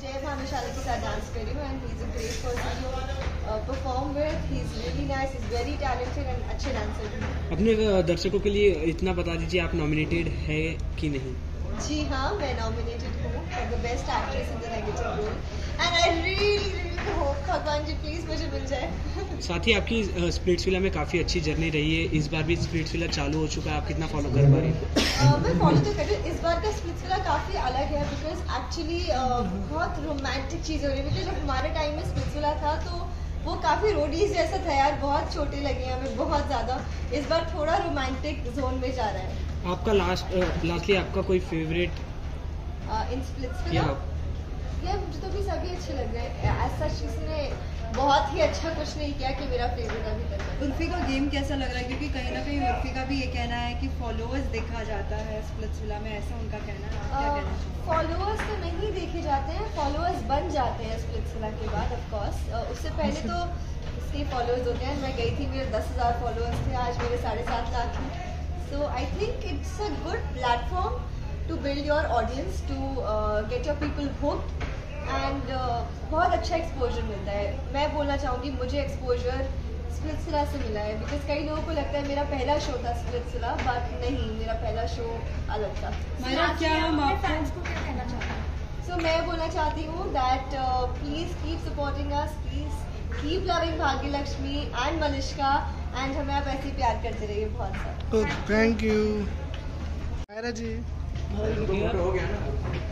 जय भानुशाली के साथ डांस कर रही हूँ and he is a great person to perform with. He is really nice, he is very talented and अच्छे डांसर हैं। अपने दर्शकों के लिए इतना बता दीजिए, आप नॉमिनेटेड है कि नहीं? जी हाँ, मैं नॉमिनेटेड हूँ for the best actress in the negative role and I really hope भगवान जी प्लीज़ मुझे मिल जाए। साथ ही आपकी स्प्लिट्सविला में काफ़ी अच्छी जर्नी रही है, इस बार भी स्प्लिट्सविला चालू हो चुका है, आप कितना फॉलो कर पा रही हैं? मैं फॉलो तो कर रही हूँ। इस बार का स्प्लिट्सविला काफ़ी अलग है बिकॉज एक्चुअली बहुत रोमांटिक चीज़ हो रही है। बिकॉज जब हमारे टाइम में स्प्लिट्सविला था तो वो काफ़ी रोडीज जैसा था यार, बहुत छोटे लगे हमें बहुत ज़्यादा। इस बार थोड़ा रोमांटिक जोन में जा रहा है। आपका लास्टली आपका कोई फेवरेट इन स्प्लिट्सविला यार मुझे तो भी सभी अच्छे लग रहे हैं। एज सच इसने बहुत ही अच्छा कुछ नहीं किया कि मेरा फेवरेट अभी तक है। उर्फी का गेम कैसा लग रहा है, क्योंकि कहीं ना कहीं उर्फी का भी ये कहना है कि फॉलोअर्स देखा जाता है स्प्लिट्सविला में, ऐसा उनका कहना है, आप क्या कहना चाहते हैं? फॉलोअर्स तो नहीं देखे जाते हैं, फॉलोअर्स बन जाते हैं स्प्लिट्सविला के बाद ऑफ कोर्स। उससे पहले तो इसके फॉलोअर्स होते हैं। मैं गई थी, मेरे 10,000 फॉलोअर्स थे, आज मेरे 7.5 लाख हैं। So I think it's a good platform to build your audience, to get your people hooked and बहुत अच्छा एक्सपोजर मिलता है। मैं बोलना चाहूँगी मुझे एक्सपोजर स्प्लिट्सविला से मिला है बिकॉज कई लोगों को लगता है मेरा पहला शो था स्प्लिट्सविला, बट नहीं, मेरा पहला शो अलग था। मेरा क्या हम आपको सो मैं बोलना चाहती हूँ that please keep supporting us, please keep loving Bhagyalakshmi and Malishka and हमें आप ऐसे ही प्यार करते रहिए बहुत सारा। Thank you Aira ji. हो गया ना?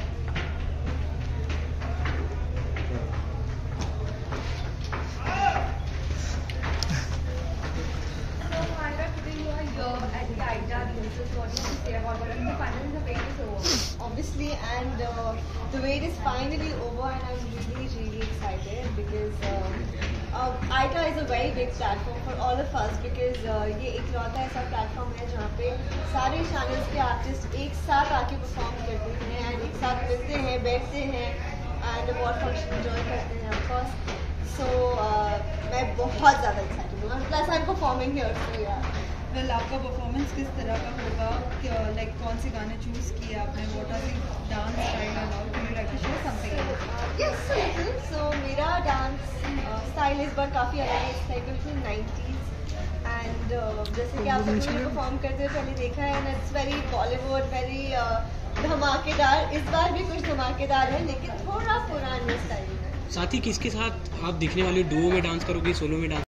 Obviously, and the wait is finally over, and I'm really excited because ITA is a very big platform for all of us because ये इकलौता ऐसा प्लेटफॉर्म है जहाँ पे सारे चैनल्स के आर्टिस्ट एक साथ आके परफॉर्म करते हैं एंड एक साथ मिलते हैं, बैठते हैं एंड अवार्ड फंक्शन एंजॉय करते हैं ऑफ कोर्स। सो मैं बहुत ज़्यादा एक्साइटेड हूँ, plus I am performing here, so यार। वेल, आपका परफॉर्मेंस किस तरह का होगा, लाइक कौन से गाने चूज किए आपने, what are the dance style about, can you like to share something? Yes, so मेरा डांस स्टाइल इस बार काफ़ी अलग है, इस टाइप बिल्कुल 90s एंड जैसे कि आप लोग परफॉर्म करते हुए पहले देखा है and it's very Bollywood, very धमाकेदार। इस बार भी कुछ धमाकेदार है लेकिन थोड़ा पुराने स्टाइल में। साथ ही किसके साथ आप दिखने वाले, डुओ में डांस करोगे, सोलो में डांस?